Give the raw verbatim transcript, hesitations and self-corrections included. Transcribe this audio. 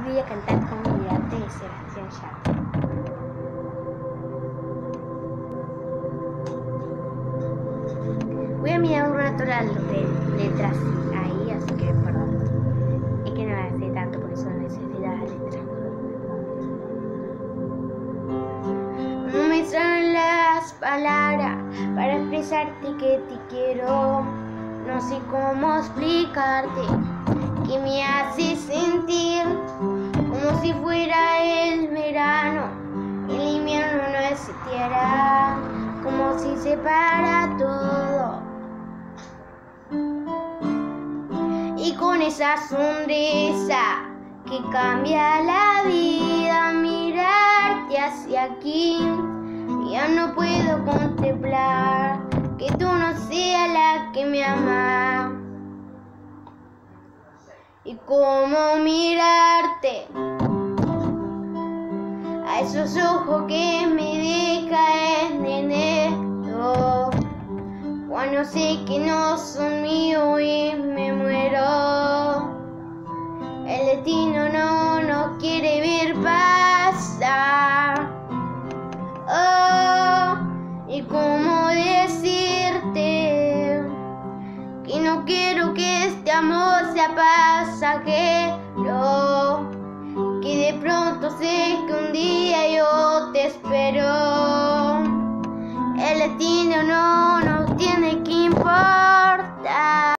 voy a cantar Cómo mirarte de Sebastián Yatra. Voy a mirar un rato las letras ahí, así que perdón. Es que no las sé tanto porque son necesitadas las letras. No me salen las palabras para expresarte que te quiero. No sé cómo explicarte que me hace sentir como si fuera el verano. El invierno no existiera, como si se para todo. Y con esa sonrisa que cambia la vida, mirarte hacia aquí, ya no puedo contemplar que tú no seas la que me ama. Y cómo mirarte a esos ojos que me dejan en enero, cuando sé que no son míos y me muero. El destino no nos quiere ver pasar. Oh, y cómo decirte que no quiero que este amor sea pasajero, que de pronto sé que un día yo te espero. El destino no